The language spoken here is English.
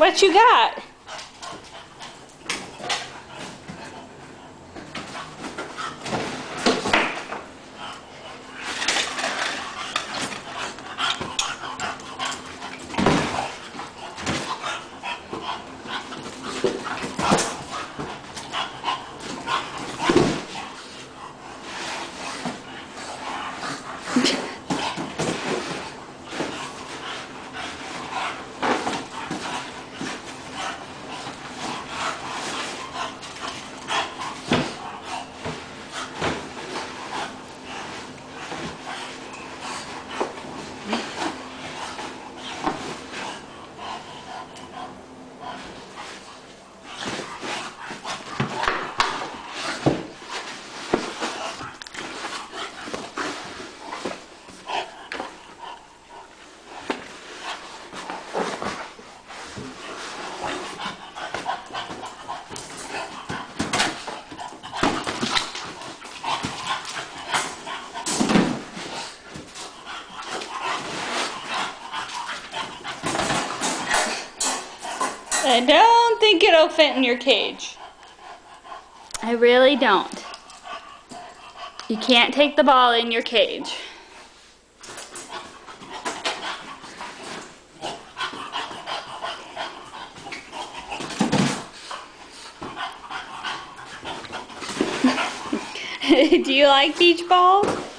What you got? I don't think it'll fit in your cage. I really don't. You can't take the ball in your cage. Do you like beach balls?